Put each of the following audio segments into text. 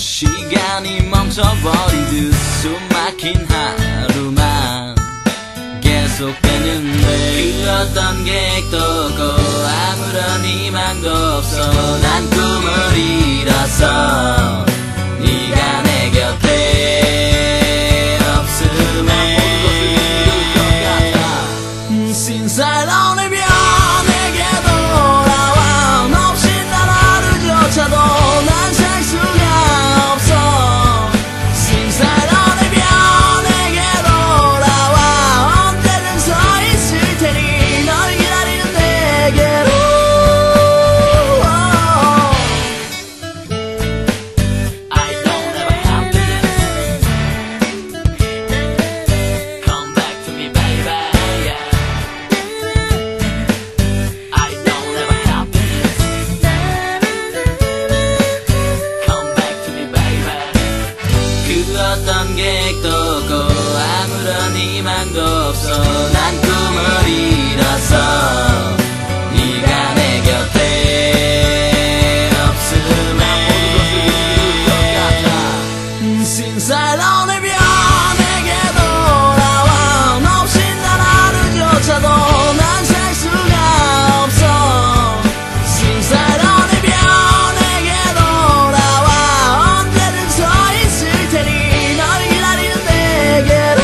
시간이 멈춰버린 듯 숨막힌 하루만 계속되는데 그 어떤 계획도 없고 아무런 희망도 없어. 난 꿈을 잃었어. 네가 내 곁에 없음에 Since I don't have you 내게 돌아와. 너 없이 난 하루조차도 난 살 수가 없어. Since I don't have you 내게 돌아와. 언제든 서 있을 테니 널 기다리는 내게로. I don't ever have this. Come back to me baby. I don't ever have this. Come back to me baby. 그 어떤 계획도 없고 아무런 희망도 없어. 난 꿈을 잃었어. 네가 내 곁에 없음에 Since I don't have you 내게 돌아와. 너 없이 난 하루조차도 난 살 수가 없어. Since I don't have you 내게 돌아와. 언제든 서 있을 테니 널 기다리는 내게로.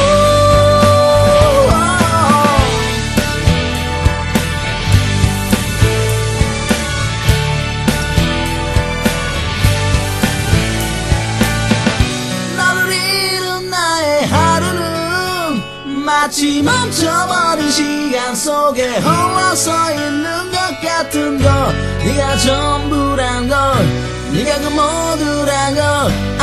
너를 잃은 나의 하루는 마치 멈춰버린 시간 속에 홀로 서 있는 것 같은 걸. 네가 전부란 걸, 네가 그 모두란 걸